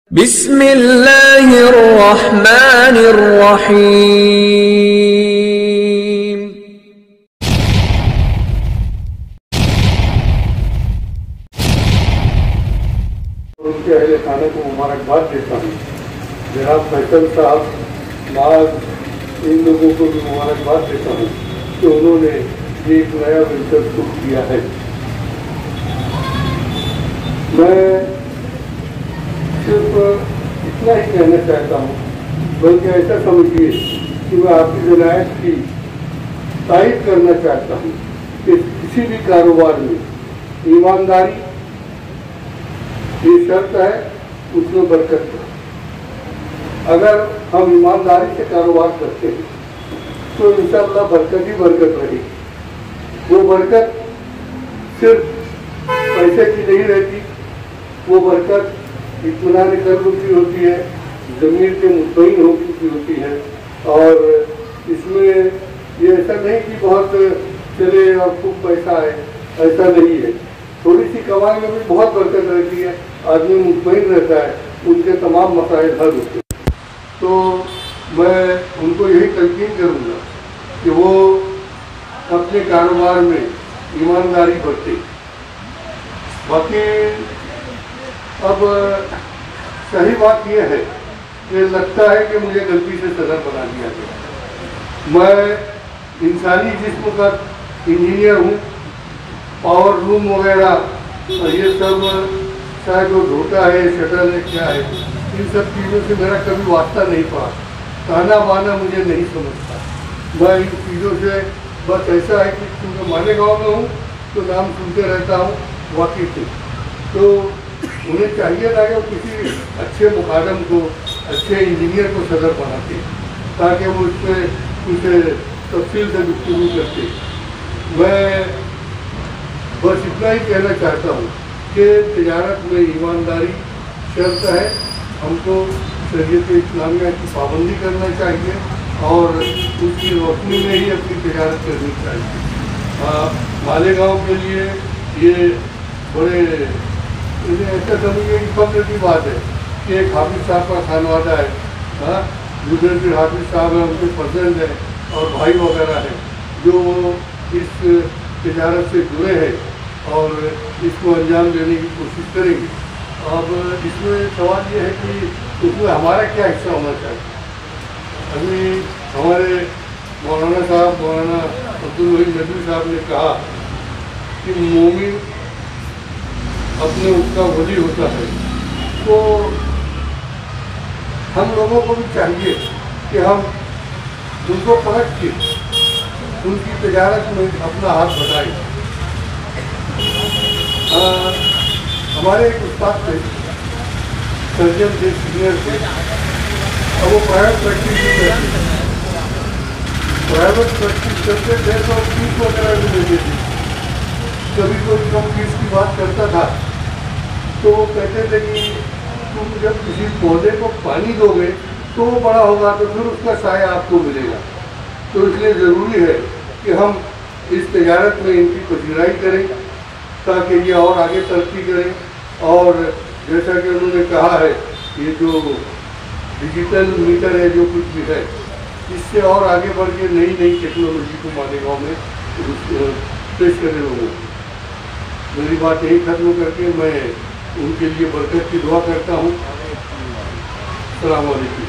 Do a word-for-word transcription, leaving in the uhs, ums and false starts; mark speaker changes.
Speaker 1: بسم اللہ الرحمن الرحیم۔
Speaker 2: ان کے اہل خانہ کو مبارکباد دیتا ہوں۔ جناب فیصل صاحب بعد ان لوگوں کو بھی مبارکباد دیتا ہوں کہ انہوں نے یہ ایک نیا وینچر شروع کیا ہے۔ میں صرف اتنا ہی کہنا چاہتا ہوں، بلکہ ایسا سمجھیے کہ میں آپ کی عنایت کی تائید کرنا چاہتا ہوں کہ کسی بھی کاروبار میں ایمانداری یہ شرط ہے، اس میں برکت ہے۔ اگر ہم ایمانداری سے کاروبار کرتے ہیں تو انشاءاللہ برکت ہی برکت رہے گی۔ وہ برکت صرف پیسے کی نہیں رہتی، وہ برکت اطمینان قلب کی ہوتی ہے، ضمیر کے مطمئن ہو چکی ہوتی ہے۔ اور اس میں یہ ایسا نہیں کہ بہت چلے اور خوب پیسہ ہے، ایسا نہیں ہے۔ تھوڑی سی کمائی میں بھی بہت برکت رہتی ہے، آدمی مطمئن رہتا ہے، ان کے تمام مسائل حل ہوتے ہیں۔ تو میں ان کو یہی تلقین کروں گا کہ وہ اپنے کاروبار میں ایمانداری برتے۔ باقی اب صحیح بات یہ ہے کہ لگتا ہے کہ مجھے غلطی سے صدر بنا دیا گیا۔ میں انسانی جسم کا انجینئر ہوں، پاور روم وغیرہ یہ سب چاہے جو ڈھوٹا ہے، شٹل ہے، کیا ہے، ان سب چیزوں سے میرا کبھی واسطہ نہیں پڑا۔ کہنا بانا مجھے نہیں سمجھتا۔ میں ان چیزوں سے بس ایسا ہے کہ کیونکہ مالیگاؤں میں ہوں تو نام سنتے رہتا ہوں، واقف ہوں۔ تو انہیں چاہیے تھا کہ وہ کسی اچھے مقادم کو، اچھے انجینئر کو صدر بناتے تاکہ وہ اس پہ اسے تفصیل سے گفتگو کرتے۔ میں بس اتنا ہی کہنا چاہتا ہوں کہ تجارت میں ایمانداری شرط ہے، ہم کو شریعت اسلامیہ کی پابندی کرنا چاہیے اور اس کی روشنی میں ہی اپنی تجارت کرنی چاہیے۔ مالیگاؤں کے لیے یہ بڑے ایسا سمجھیے کہ فخر کی بات ہے کہ ایک حافظ صاحب کا خانوادہ ہے، دوسرے پھر حافظ صاحب ہیں، ان کے فرزند ہیں اور بھائی وغیرہ ہیں جو اس تجارت سے جڑے ہیں اور اس کو انجام دینے کی کوشش کریں گے۔ اب اس میں سوال یہ ہے کہ اس میں ہمارا کیا حصہ ہونا چاہیے۔ ابھی ہمارے مولانا صاحب مولانا عبدالوحید ندوی صاحب نے کہا کہ مومن اپنے اس کا ولی ہوتا ہے، تو ہم لوگوں کو بھی چاہیے کہ ہم ان کو پرکھ کے ان کی تجارت میں اپنا ہاتھ بٹائیں۔ ہمارے ایک استاد تھے، سرجن تھے، سینئر تھے، اور وہ پرائیویٹ پریکٹس کرتے پرائیویٹ پریکٹس کرتے تھے تو فیس وغیرہ بھی دیتے تھے۔ کبھی کوئی کم فیس کی بات کرتا تھا تو وہ کہتے تھے کہ تم جب کسی پودے کو پانی دو گے تو وہ بڑا ہوگا تو پھر اس کا سایہ آپ کو ملے گا۔ تو اس لیے ضروری ہے کہ ہم اس تجارت میں ان کی پذیرائی کریں تاکہ یہ اور آگے ترقی کریں۔ اور جیسا کہ انہوں نے کہا ہے، یہ جو ڈیجیٹل میٹر ہے، جو کچھ بھی ہے، اس سے اور آگے بڑھ کے نئی نئی ٹیکنالوجی کو مالیگاؤں میں پیش کرے لوگوں کو۔ میری بات یہی ختم کر کے میں ان کے لیے برکت کی دعا کرتا ہوں۔ السلام علیکم۔